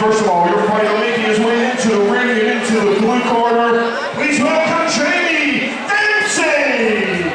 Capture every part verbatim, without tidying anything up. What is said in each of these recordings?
first of all, your fighter making his way into the ring and into the blue corner. Please welcome Jamie Dency!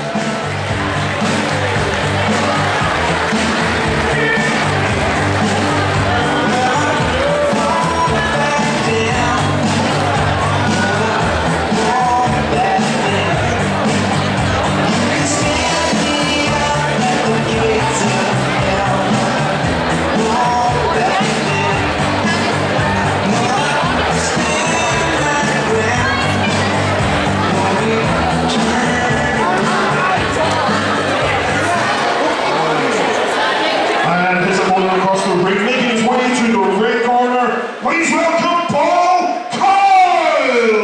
Please welcome Coyle!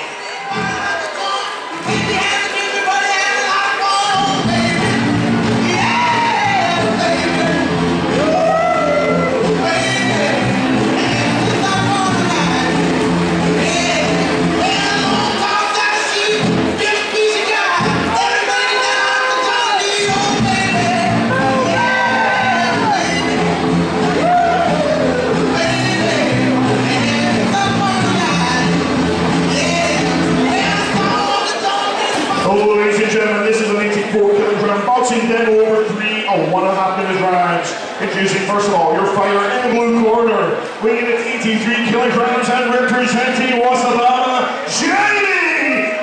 Ladies and gentlemen, this is an eighty-four kilogram boxing demo over three or one and a half minute rounds. Introducing first of all your fighter in the blue corner, weighing at eighty-three kilograms and representing Wasabama, Jamie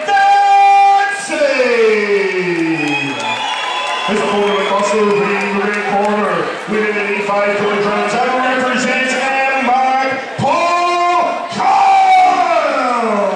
Dency! His opponent across the ring in the red corner, weighing at eighty-five kilograms and represents M-Mac Paul Coyle!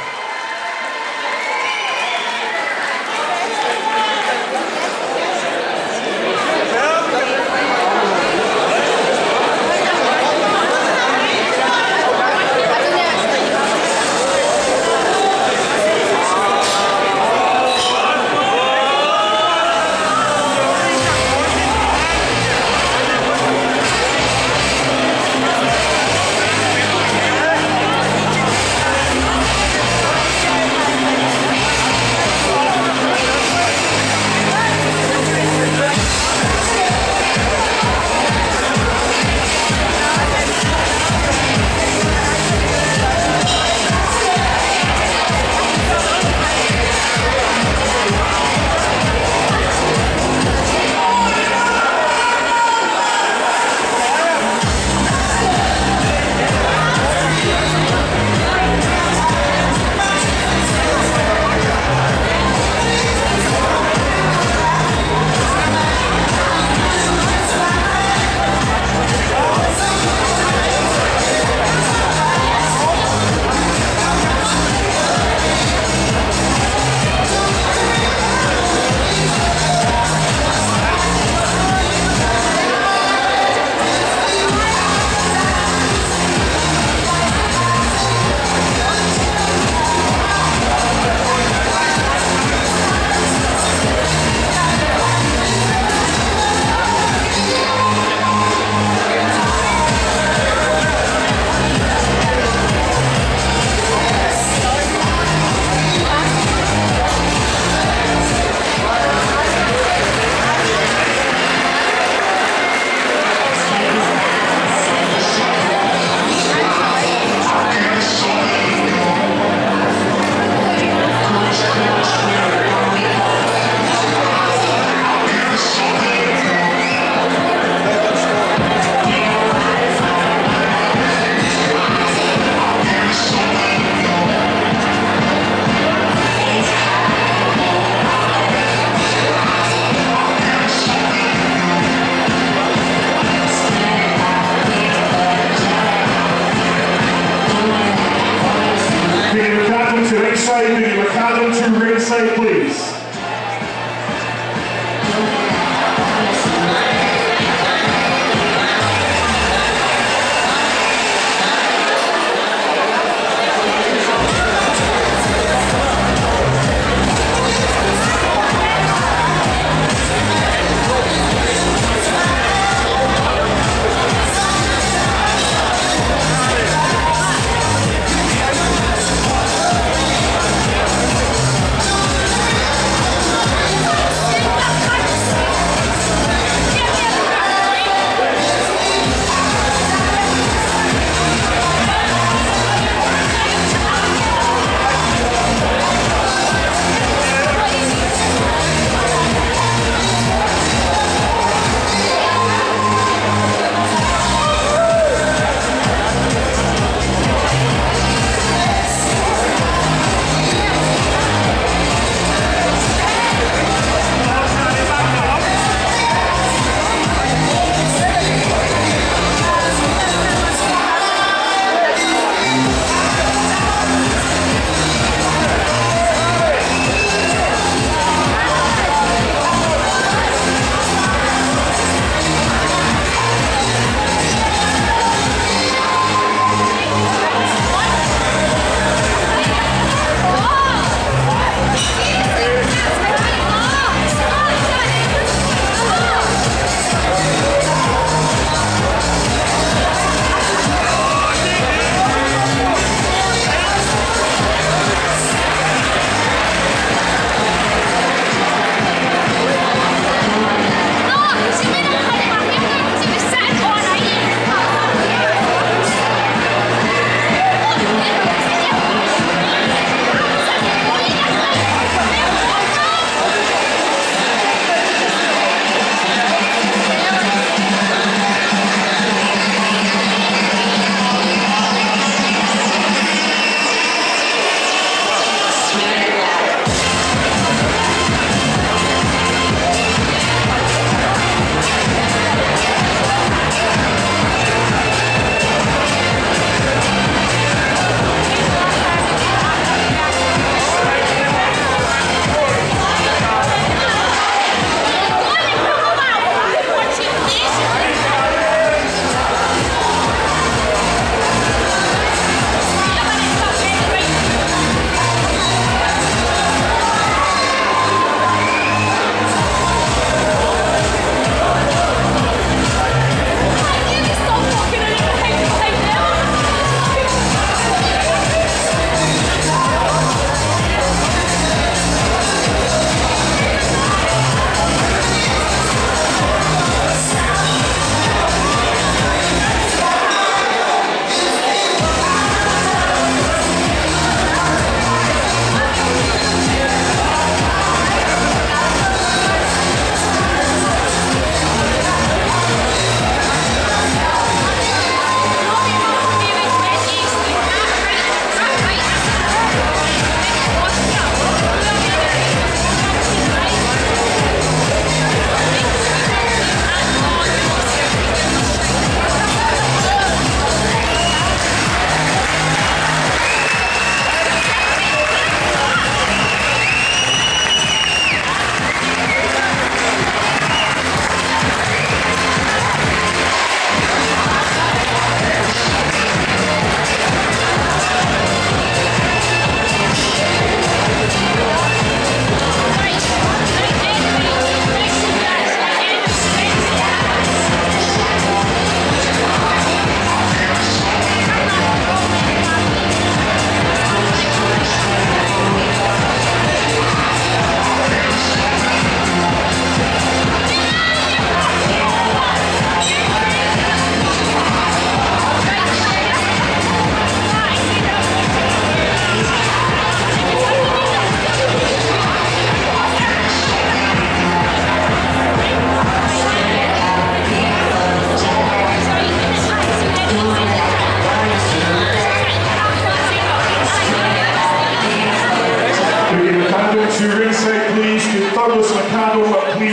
To ringside, please.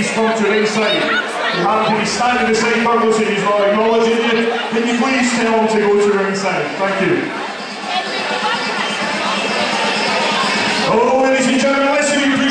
please come to ringside. You happen to be standing beside Douglas and he's not acknowledging you, can you please tell him to go to ringside? Thank you. Oh, ladies and gentlemen, let's be